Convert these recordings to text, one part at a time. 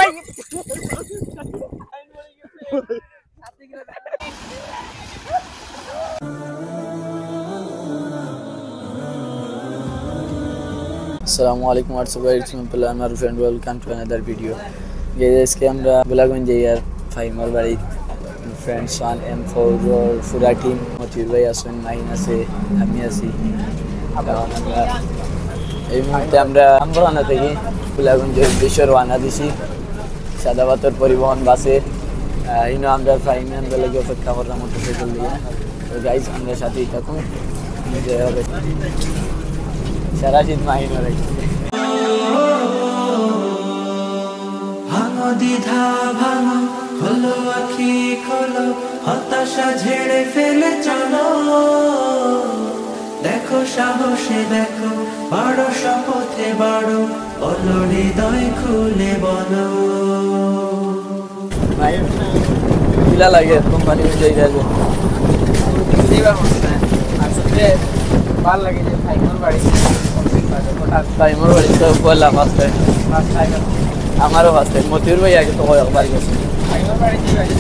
Assalamualaikum warahmatullahi wabarakatuh. I'm Arif and welcome to another video. Guys, इसके हमरा बुलागंज यार फाइमर बारी friends on M4 और पूरा टीम मोटिव भाई आसन माइना से हमी आसी আমরা এই মুহূর্তে আমরা আমরানা থেকে বুলাগঞ্জের উদ্দেশ্যে রওনা দিছি সাদাবাতর পরিবহন বাসে ইনো আমরা ফাইমেন বলে অপেক্ষা করলাম মোটরসাইকেল দিয়ে তো গাইস আমরা সাথেই থাকুন যে হবে সারা শীত মাহিনা রাখছি ভাঙো দ্বিধা ভাঙো খোলো আঁখি খোলো হতাশা ঝেড়ে ফেলে চলো দেখো সাহসে দেখো বড় শপথে বড় বলো হৃদয় খুলে বলো ভাই কিলা লাগে কোম্পানি যাই যাবে এইবার বলতে আসলে ভালো লাগে যে ফাইমর বাড়ি ফাইমর বাড়ি তো পয়লা ফার্স্ট টাইম আমারও ফার্স্ট টাইম মতিউর ভাই আগে তো একবার গেছে ফাইমর বাড়ি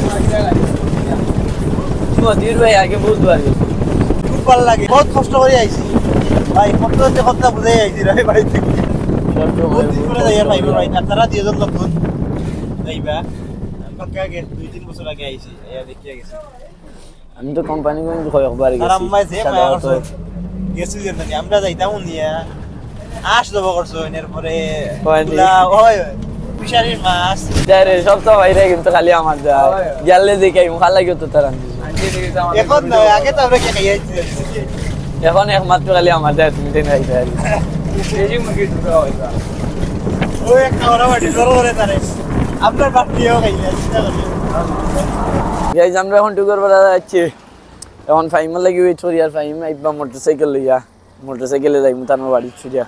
মতিউর ভাই আগে বহুত বার গেছে খুব ভালো লাগে বহুত কষ্ট করে আইছি ভাই কষ্ট করতে কথা বুঝাই আইছি রে বাড়ি থেকে বহুত দিন পরে যাই ফাইমর বাড়ি আপনারা দুজন লোক যাইবা আমাকে আগে 2-3 বছর আগে আইছি এয়া দেখিয়া গেছি আমি তো কোম্পানি কোন একবার গেছি আর আম্মা যে মায়া করছে গেছি জানি আমরা যাইতাম নিয়া আশ দেব করছো এর পরে ওলা ওই ফিশারির মাছ দারে সব তো বাইরে কিন্তু খালি আমার যা গেলে দেখাই মুখা লাগিও তো তার এখন না আগে তো আমরা কে খাইছি এখন একমাত্র খালি আমার যা তুমি দিন খাইতে আর এই মুরগি ঢুকা হইতা ওই খাওয়া বাড়ি জোর করে তারে আপনার বাড়িও খাইলা চিন্তা করি গাইস আমরা এখন টুকুর বড় যাচ্ছি এখন ফাইমাল লাগি ওই চরিয়ার ফাইম আইবা মোটরসাইকেল লইয়া মোটরসাইকেলে যাই মুতানোর বাড়ি ছুটিয়া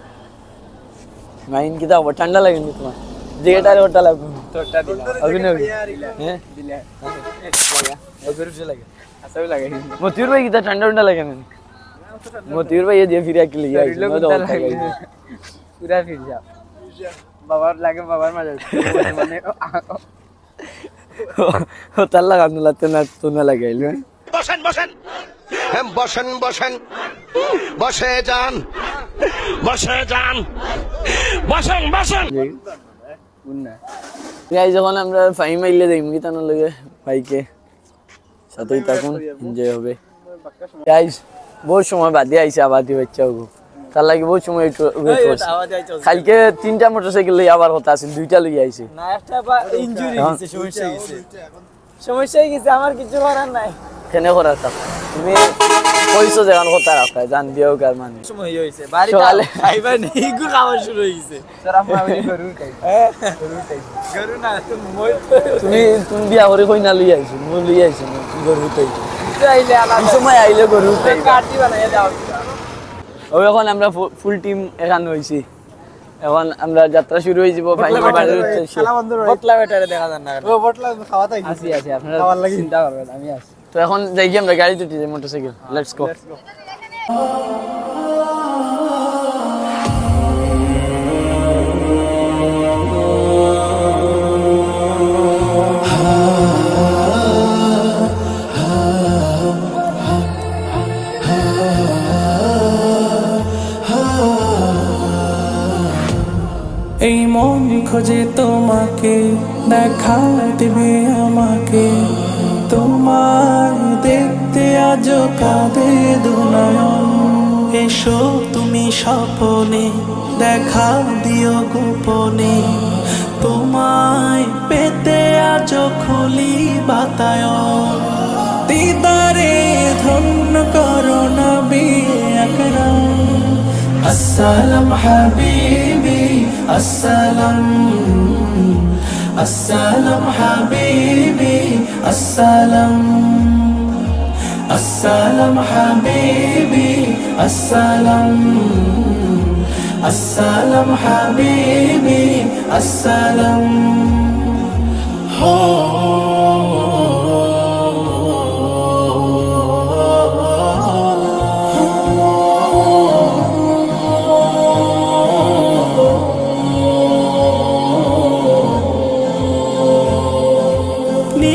মাইন কি দাও ঠান্ডা লাগে নি তোমার জেটারে ওটা লাগবে তোরটা দিলা অভিনয় হ্যাঁ দিলা লাগা ওপরে যে লাগে আসলে লাগে মতিউর ভাই কি ঠান্ডা ঠান্ডা লাগে না মতিউর ভাই দিয়ে ফিরে কি লিয়া পুরা ফির যা বাবার লাগে বাবার মজা মানে ও তার লাগানো লাগতে না তো না লাগাইল বসেন বসেন हम বসেন বসেন বসে যান বসে যান বসেন বসেন উন্না গাইস যখন আমরা ফাইম আইলে দেই মুই তানো লাগে ভাইকে সাথেই থাকুন এনজয় হবে গাইস বহুত সময় বাদে আইছে আবাদি বাচ্চাও তার লাগে বহুত সময় ওয়েট করছে কালকে 3টা মোটরসাইকেল লই আবার কথা আছে 2টা লই আইছে না একটা বা ইনজুরি হইছে সমস্যা হয়ে গেছে আমার কিছু করার নাই কেন করার তা তুমি কইছো যখন কথা রাখা জান দিও কার মানে সময় হইছে বাড়ি আইবা নেই গু খাওয়া শুরু হইছে স্যার আমরা গরু খাই গরু না তুমি বিয়া করে কই না লই আইছো মই লই আইছো গরু খাই আইলে আলাদা সময় আইলে গরু খাই কাটি বানাইয়া দাও ও এখন আমরা ফুল টিম এখানে হইছি এখন আমরা যাত্রা শুরু হয়ে যাব ফাইনাল বাড়ির উদ্দেশ্যে বটলা বেটারে দেখা যান না ও বটলা খাওয়াতে আইছি আছি আপনারা খাওয়ার লাগি চিন্তা করবেন আমি আছি তো এখন যাই কি আমরা গাড়ি তুটি যাই মোটরসাইকেল লেটস গো এই মন খোঁজে তোমাকে দেখা দেবে আমাকে তোমায় দেখতে আজ কাঁদে দুনয়ন এসো তুমি স্বপনে দেখা দিও গোপনে তোমায় পেতে আজ খুলি বাতায়ন দিদারে ধন্য করো নবী আকরাম السلام حبيبي السلام السلام حبيبي السلام السلام حبيبي السلام السلام حبيبي السلام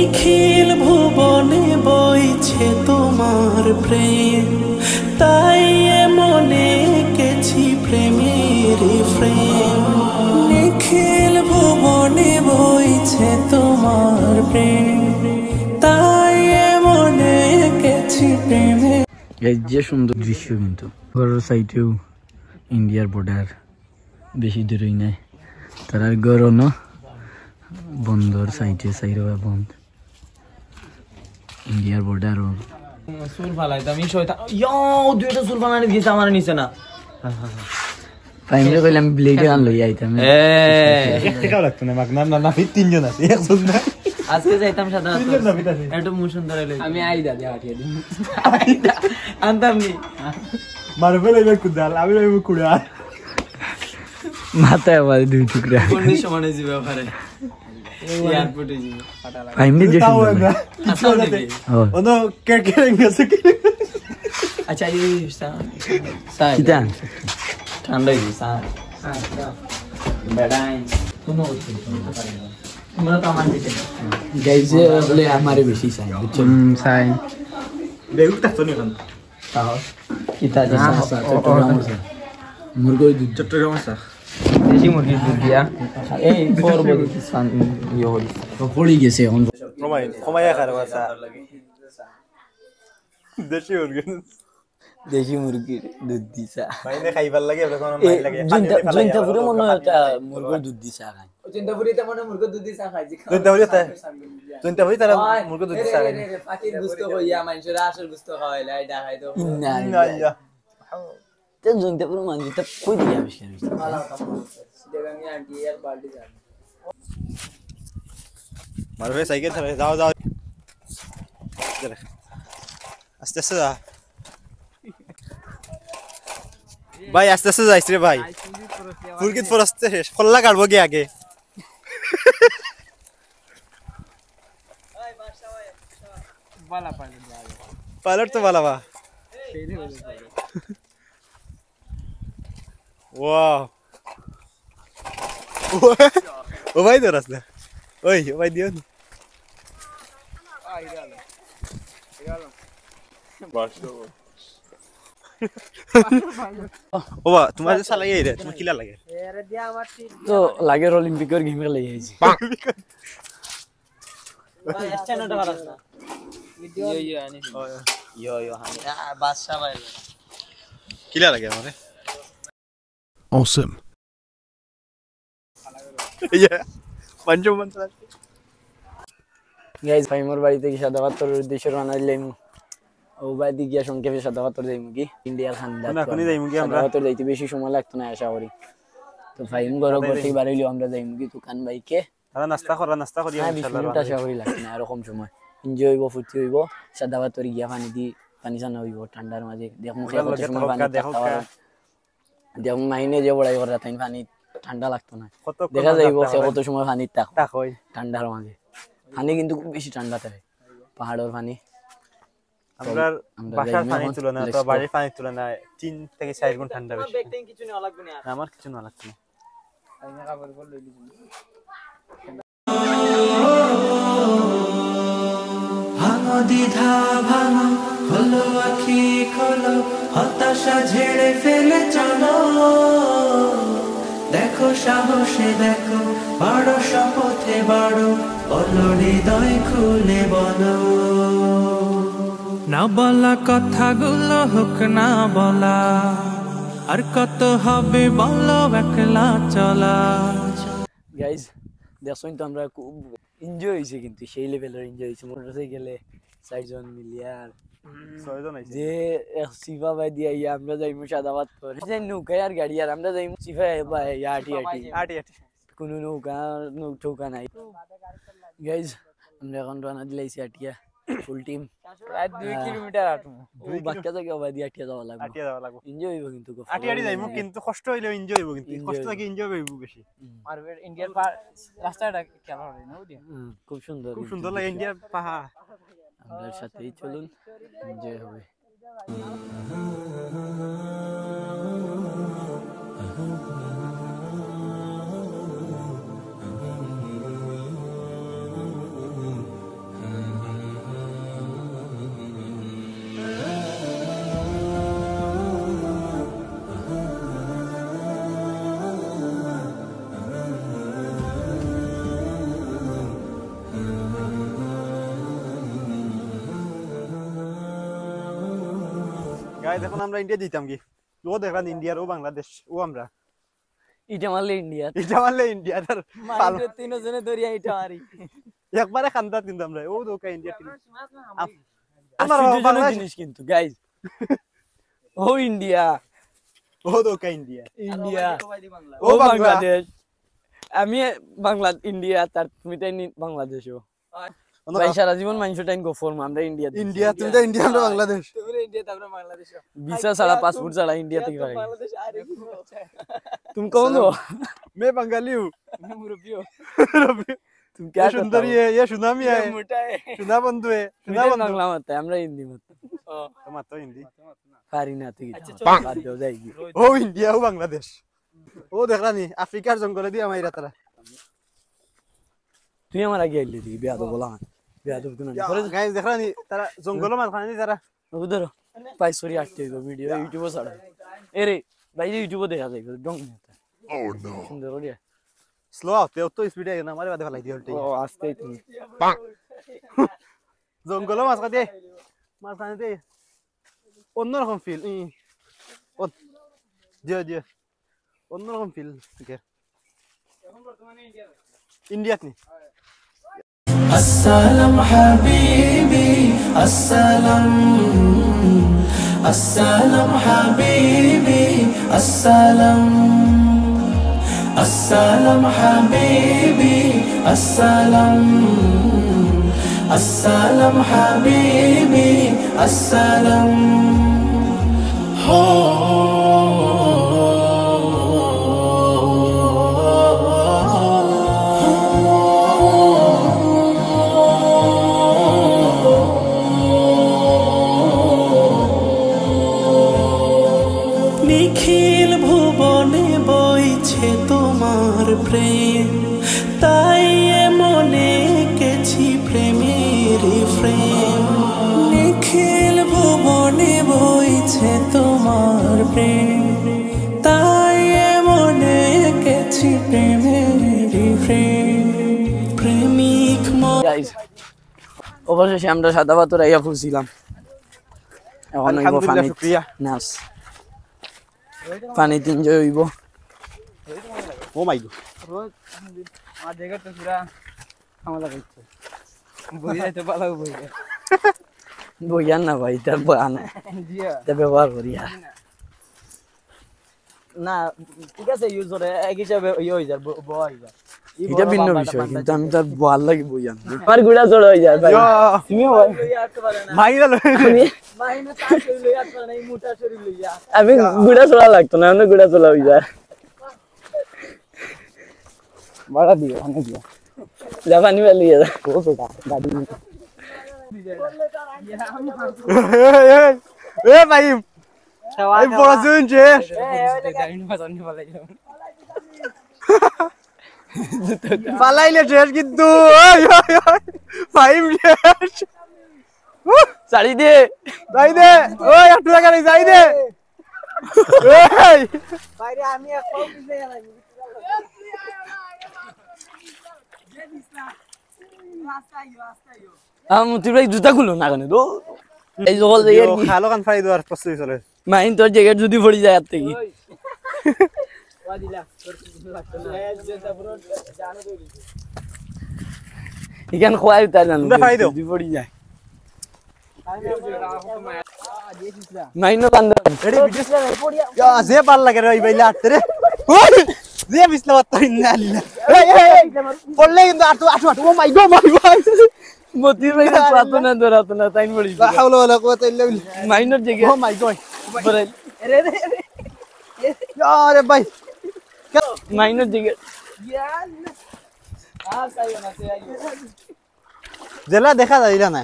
নিখিল ভুবনে বইছে তোমার প্রেম, তাই মনে এঁকেছি প্রেমের ফ্রেম। নিখিল ভুবনে বইছে তোমার প্রেম, তাই মনে এঁকেছি প্রেমের। যে সুন্দর দৃশ্য, কিন্তু ঘরের সাইডেও ইন্ডিয়ার বর্ডার, বেশি দূরই নাই। তারা ঘরও না বন্দর সাইডে সাইড বন্ধ, ইন্ডিয়ার বর্ডার। সুর ফালাইতাম ই শয়তান ইয়ো দুইটা সুর ফালানি দিয়েছে আমার নিচে না। প্রাইমারি কইলাম ব্লেড আন লই আইতাম। এক টাকাও লাগতো না মাগ, না না না তিনজন আছে, একজন না। আজকে যাইতাম সাদা তিনজন না বিতাছে। একটু মুখ সুন্দর হইলো। আমি আইদা দিয়া আটিয়ে দিই আনতাম নি মারবে লাইবে কুদাল, আমি লাইবে কুড়াল। মাথায় আমার দুই টুকরা। কোন সমানে যাবে ওখানে এয়ারপোর্টে যাবে ফাটা লাগে। প্রাইমারি যে তাও সুন্দর। না কিছু যাতে ওনো কে কে গেছে কি। আচ্ছা এই সাই কিটা ঠান্ডা হইছে সাই বেড়াই কোনো তোমরা তো আমার দিকে গাইছে বলে আমারে বেশি চাই, বুঝছো? চাই বেগুটা তো নিলাম। তাও কিটা যে চট্টগ্রাম আছে মুরগি দুধ। চট্টগ্রাম আছে দেশি মুরগির দুধ দিয়া এই পর্ব দিছান ইয়ে হইছে পড়ে গেছে এখন। কমাই কমাই খারাপ আছে দেশি মুরগি। দেশি মুরগির দুধ দিছা, মাইনে খাইবার লাগে এখন নাই লাগে। জুনটা পুরো মনে হয় একটা মুরগির দুধ দিছা খাই। চিন্তাপুরিতে মনে মুরগির দুধ দিছা খাইছি। তুইটা হই তারা মুরগি দুধ দিছে আগে। পাখির গুস্ত হইয়া মানুষেরা আসল গুস্ত খাওয়াইলা এটা খাই তো না না ইয়া তে জুনটা পুরো মানজিটা কই দিয়ে আবিষ্কার হইছে। দেগাঙ্গি আন্টি আর বাল্টি যান মারবে সাইকেল চালায়, যাও যাও আস্তে আস্তে যা ভাই, আস্তে আস্তে যাইস রে ভাই। মুরগি ফরস্তে শেষ খোল্লা কাটবো কি আগে। পাইলট তো বালা বা। ওয়াও ও ভাই তো রাস্তা ওই ও ভাই দিও না। ও বা তোমার যে চালাই রে, তুমি কিলা লাগে? তো লাগের অলিম্পিকের গেমে লাগি আইছি। স্ট্যান্ডটা ভালো আছে না ইয়ো ইয়ো আনি ইয়ো ইয়ো হানি বাদশা ভাই কিলা লাগে আমারে? Awesome. ইয়া পঞ্চম গাইস ভাই মোর বাড়ি থেকে সাদা পাথর উদ্দেশ্যে রওনা দিলাম। ও বাড়ি গিয়া সংক্ষেপে সাদা পাথর যাইমু কি ইন্ডিয়ার খান্দা। না কোনি যাইমু কি আমরা? সাদা পাথর যাইতে বেশি সময় লাগতো না আশা করি। তো ফাইম ঘর থেকে বাড়াইলো আমরা যাইমু কি দোকান বাইকে। আরে নাস্তা করি হ্যাঁ 20 ইনশাআল্লাহ। মিনিট আশা করি লাগবে না, এরকম সময় এনজয় হইব, ফুর্তি হইব। সাদা পাথর গিয়া পানি চানা হইব ঠান্ডার মাঝে। দেখুন কত সময় পানি দেখুন মাইনে যে বড়াই করে তাই পানি ঠান্ডা লাগতো না, দেখা যাইব কত সময় পানি তাক হই ঠান্ডার মাঝে। পানি কিন্তু খুব বেশি ঠান্ডা থাকে, পাহাড়ের পানি। আমরা বাসার পানি তুলনা তো বাড়ির পানি তুলনা 3 থেকে 4 গুণ ঠান্ডা বেশি। কিছু না লাগবে না আমার কিছু না লাগছে না। আমি কাপড় পর লই দিছি ভাঙো দ্বিধা ভাঙো, খোলো আখি খোলো, হতাশা ঝেড়ে ফেলে চলো। দেখো সাহসে দেখো, বড় শপথে বড়, বলো হৃদয় খুলে বলো। না বলা কথাগুলো হোক না বলা, আর কত হবে বলো একলা চলা। গাইজ দেখছেন তো আমরা খুব এনজয় হয়েছে, কিন্তু সেই লেভেলের এনজয় হয়েছে। মোটরসাইকেলে 4 জন মিলিয়ে আর 6 জন আইছে যে সিফা ভাই দিয়া আমরা যাইমু সাদা পাথর, যে নৌকায় আর গাড়ি, আর আমরা যাইমু সিফা ভাই আটি আটি কোনো নৌকা নাই। গাইজ আমরা এখন রানা দিলাইছি আটিয়া ফুল টিম, প্রায় 2 কিলোমিটার হাঁটবো। ও বাক্কা জায়গা ভাই দিয়া আটিয়া যাওয়া লাগবে। আটি যাওয়া লাগবে, এনজয় হইব কিন্তু আটি যাইমু, কিন্তু কষ্ট হইলেও এনজয় হইব, কিন্তু কষ্ট লাগে এনজয় হইব বেশি। আর ইন্ডিয়ার রাস্তাটা কেমন হবে না ওদিকে খুব সুন্দর, খুব সুন্দর লাগে ইন্ডিয়ার পাহাড়। আমাদের সাথেই চলুন, এনজয় হবে। গাইস এখন আমরা ইন্ডিয়া দিতাম কি ও দেখলাম ইন্ডিয়ার ও বাংলাদেশ ও আমরা ইটা মারলে ইন্ডিয়া এটা মারলে ইন্ডিয়া তার মাইন্ড তিনজনে দরিয়া এটা মারি একবারে খান্দাত কিন্তু আমরা ও দোকা ইন্ডিয়া টিম আশ্চর্যজনক জিনিস কিন্তু গাইজ ও ইন্ডিয়া ও দোকা ইন্ডিয়া ইন্ডিয়া ও ও বাংলা। বাংলাদেশ আমি বাংলা ইন্ডিয়া তার তুমি তাই বাংলাদেশও ভাই সারা জীবন মানুষ টাইম গো ফর্ম আমরা ইন্ডিয়া ইন্ডিয়া তুমি তো ইন্ডিয়া আমরা বাংলাদেশ তুমি ইন্ডিয়া তারপরে বাংলাদেশ ভিসা ছাড়া পাসপোর্ট ছাড়া ইন্ডিয়া থেকে পারি বাংলাদেশ আরে কি হচ্ছে তুমি কौन हो मैं बंगाली हूँ मैं मुरब्बी हूं तुम ये क्या करते सुंदरी हो है ये सुनामी है मोटा है सुना बंधु है सुना तुम्हें बंधु बांग्ला मत है আমরা হিন্দি মত তোমার তো হিন্দি পারি না তুই চল। বাদ দাও যাইগি ও ইন্ডিয়া ও বাংলাদেশ ও দেখলানি আফ্রিকার জঙ্গলে দিয়ে মাইরা তারা তুই আমার আগে আইলি তুই বিয়া তো বলা বিয়া তো কোন পরে গাইস দেখলানি তারা জঙ্গল মাঝখানে তারা উধর পাই সরি আটতে গো ভিডিও ইউটিউবে ছাড়া এরে ভাই ইউটিউবে দেখা যায় ডং ও নো সুন্দর ওরিয়া স্লো আউতে তো স্পিডে না মারে বাদে ফলাই দিলতে ও আস্তে তুমি জঙ্গল মাঝখানে দিয়ে অন্যরকম ফিল জিও জিও অন্যরকম ফিল ঠিক ইন্ডিয়াত নি السلام حبيبي السلام السلام حبيبي السلام السلام حبيبي السلام السلام حبيبي السلام নিখিল ভুবনে বইছে তোমার প্রেম তাই মনে কেছি প্রেমের প্রেম নিখিল ভুবনে বইছে তোমার প্রেম তাই মনে কেছি প্রেমের প্রেম প্রেমিক গাইস অবশেষে আমরা সাদা পাথর আইয়া পৌঁছিলাম এখন হইব আলহামদুলিল্লাহ পানি শুকরিয়া নাচ পানি এনজয় হইব ও মাই গড আর জায়গা তো পুরা আমালা করছে বইয়া তো পালা বইয়া বইয়ান না ভাই তার বয়ান জিয়া তা ব্যবহার করিয়া না ঠিক আছে ইউজ করে এক হিসাবে ইয়ে হয়ে যায় বয় হয়ে যায় এটা ভিন্ন বিষয় কিন্তু আমি তার বয়ার লাগি বইয়ান আমার গুড়া চড় হয়ে যায় ভাই তুমি মাইরা মাইনে তার শরীর লইয়া তো নাই মোটা শরীর লইয়া আমি গুড়া চড়া লাগতো না আমি গুড়া চড়া হয়ে যায় বড়া দিও অনেক দিও জাপানি वाली है वो बेटा गाड़ी में এ ভাই এই পড়াশুন শেষ পালাইলে শেষ কিন্তু ফাইভ শেষ साड़ी दे যাই দে ওই একটু টাকা নেই যাই দে এই বাইরে আমি এক পাও পিছে গেলাম हम तुझे जूता खुलो ना करने दो এই জল জায়গা কি খালো কান ফাই দেওয়ার প্রস্তুতি চলে মাইন তোর জায়গা যদি পড়ি যায় আতে কি ওয়াদিলা যেটা পুরো জানো তো ইখান খোয়াই উতার জানো তোমরা ফাই দাও। যদি পড়ি যায় মাইন বান্ধ যে পাল লাগে রে ওই বাইলে আটতে রে ওই যে বিসলা বাত ইন্না আল্লাহ এই পড়লে কিন্তু আটু আটু আটু ও মাই গো মতি ভাই পাতো না ধরাতো না তাই পড়ি লা হাওলা ওয়ালা কুওয়াতা ইল্লা বিল্লাহ মাইনর জায়গা ও মাই গড পড়ে আরে ভাই মাইনর জায়গা জেলা দেখা যাইলা না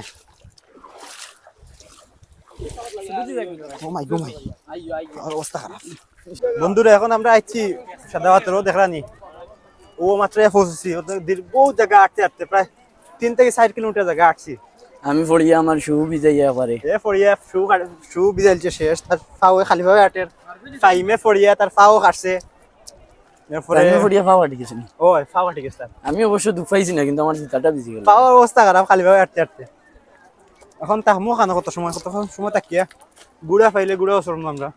ও মাই গো মাই আর অবস্থা খারাপ বন্ধুরা এখন আমরা আইছি সাদাবাতরও দেখলানি ও মাত্র পৌঁছেছি ওদের বহু জায়গা আটতে আটতে প্রায় 3 থেকে 4 কিলোমিটার জায়গা আটছি আমি পড়ি আমার শু ভিজাইয়া পারে এ ফড়িয়া শু বিজাইলছে শেষ তার ফাও খালি ভাবে আটের ফাইমে ফড়িয়া তার ফাও কাটছে এরপরে আমি পড়িয়া পাওয়া ঠিক আছে ওই ফাও ঠিক আছে আমি অবশ্য দুঃখ পাইছি না কিন্তু আমার জুতাটা ভিজে গেল ফাও অবস্থা খারাপ খালি ভাবে আটতে আটতে এখন তাহমো খানা কত সময় তাকিয়া গুড়া পাইলে গুড়াও চড়ম আমরা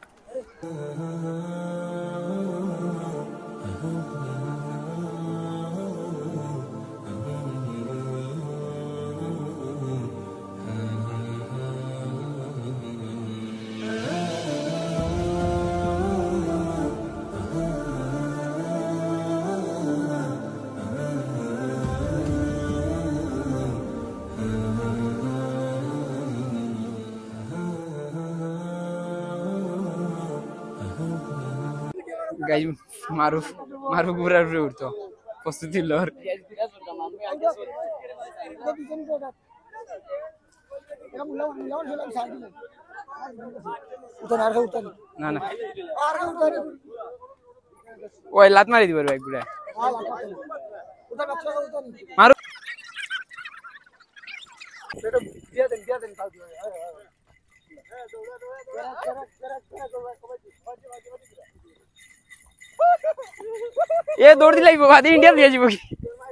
গাইজ মারুফ ঘুরার উপরে উঠতো প্রস্তুতি লর না না ওই লাত মারি দিবার ভাই ঘুরা মারু এ দৌড় দিলাই বাদে ইন্ডিয়া দিয়ে যাব কি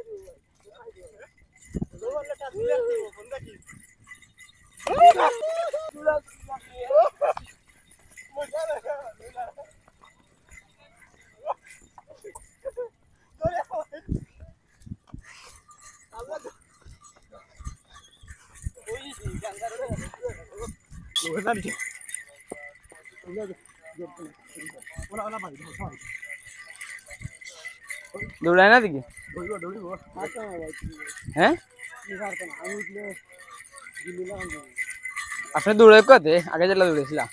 দৌড়ায় না দেখি হ্যাঁ আপনি দৌড়ে কতে আগে যেটা দৌড়েছিলাম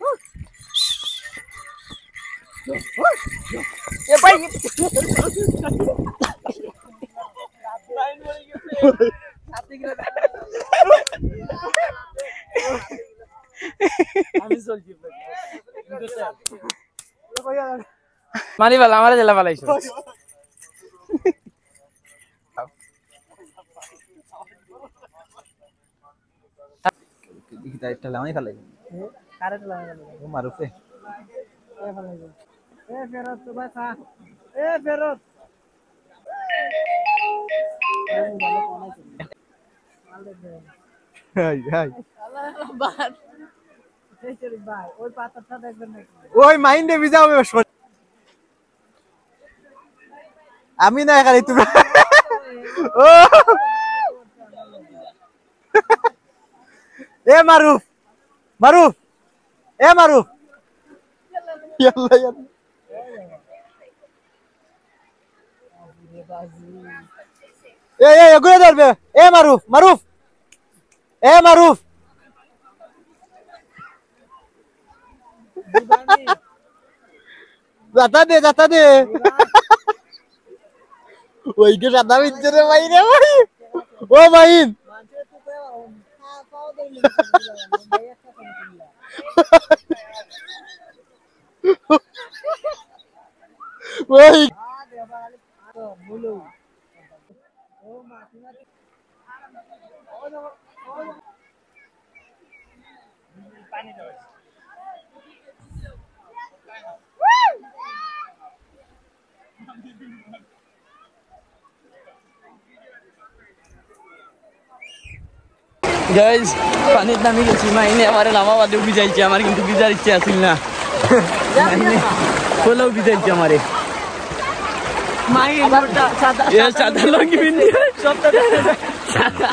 মানি পালা আমার জেলা পালাইছো ওই মাইন্ডে ভিজা হবে আমি না খালি তোমরা ও এ মারুফ এ মারুফ ইয়াল্লা এ ঘুরে ধরবে এ মারুফ যাতা দে ওই কে সাদা বিচ্ছরে ভাই রে ভাই ও মাইন ওই গাইস পানির নামে গেছি মাইনে আমার নামা বাদে ভিজাইছে আমার কিন্তু ভিজার ইচ্ছে আছিল না মাইনে কোলাও ভিজাইছে আমারে মাইন সাদা লঙ্গি বিন্দি সবটা সাদা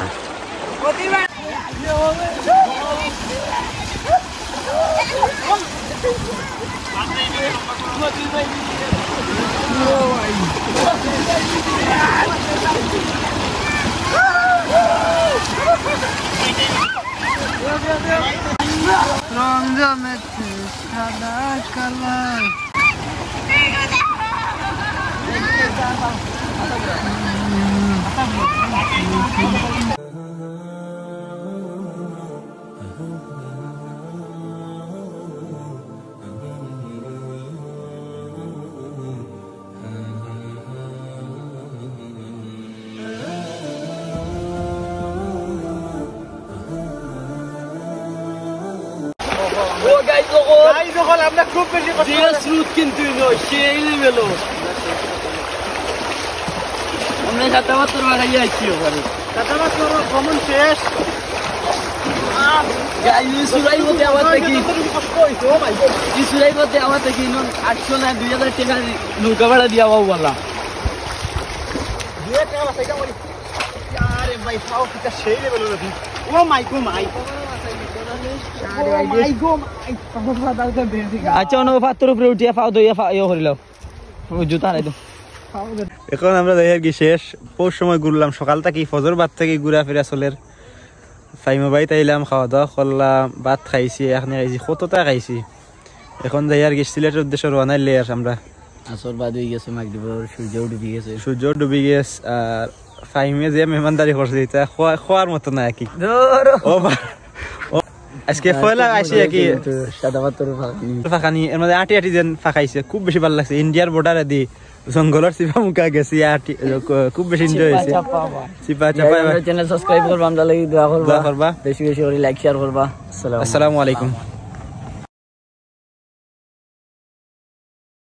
রমজানে সাদা কালার আমরা খুব বেশি স্রোত কিন্তু সেই লেভেল আমরা সাতাবাত্তর বাড়াইয়া আইছি ওখানে ভ্রমণ শেষ সুরাই মধ্যে আমার থেকে সুরাই মধ্যে আমার থেকে 800 না 2000 টাকা নৌকা ভাড়া দিয়া বাবু বললাম আরে ভাই ফাও কিটা সেই লেভেল হলো ও মাই গো মাই আচ্ছা অন্য পাত্রের উপরে উঠিয়া ফাও দইয়া ইয়ে করিলাম জুতা নাই তো এখন আমরা যাই আর কি শেষ পৌষ সময় ঘুরলাম সকাল থেকে ফজর বাদ থেকে ঘুরা ফেরা চলের ফাইমা বাড়িতে আইলাম খাওয়া দাওয়া করলাম ভাত খাইছি এখানে খাইছি কতটা খাইছি এখন যাই আর কি সিলেটের উদ্দেশ্যে রওনা লে আর আমরা আসর বাদ হয়ে গেছে মাগরিবের সূর্য ডুবে গেছে সূর্য ডুবে গেছে আর ফাইমে যে মেহমানদারি করছে এটা খাওয়ার মতো না কি ও আজকে পয়লা আইছি কি সাদা পাত্র ফাঁকানি এর মধ্যে আটি আটি যেন ফাঁকাইছে খুব বেশি ভালো লাগছে ইন্ডিয়ার বর্ডারে দি জঙ্গলের চিপা মুখা গেছি আটি খুব বেশি এনজয় হয়েছে চিপা চাপা চ্যানেল সাবস্ক্রাইব করবা আমরা লাগি দোয়া করবা বেশি বেশি করে লাইক শেয়ার করবা আসসালামু আলাইকুম